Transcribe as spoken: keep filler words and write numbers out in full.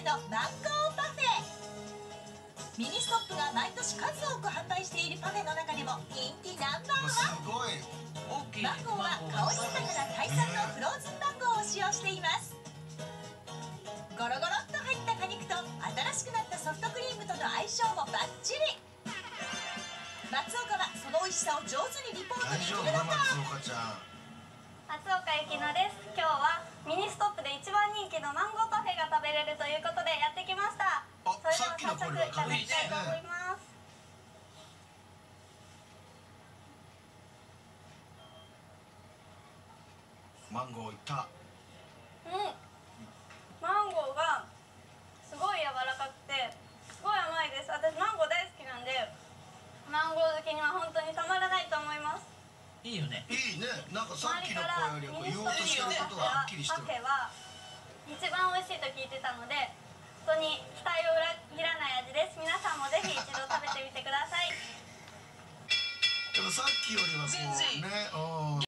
のマンゴーパフェ。ミニストップが毎年数多く販売しているパフェの中でも人気ナンバーワン。マンゴーは香り豊かなタイ産のフローズンマンゴーを使用しています。ゴロゴロっと入った果肉と新しくなったソフトクリームとの相性もバッチリ。松岡はその美味しさを上手にリポートできるのか。 松岡ゆきのです。今日はミニストップで一番人気のマンゴーパフェが食べれるということでやってきました。それでは早速いただきたいと思います。 マンゴーいった。 うん、マンゴーがすごい柔らかくてすごい甘いです。私マンゴー大好きなんでマンゴー好きには本当にたまらないと思います。 いいよね。 いいね。なんかさっきの声より言おうとしてることがはっきりしてる。 パフェは一番美味しいと聞いてたので本当に期待を裏切らない味です。皆さんもぜひ一度食べてみてください。 でもさっきよりはこうね。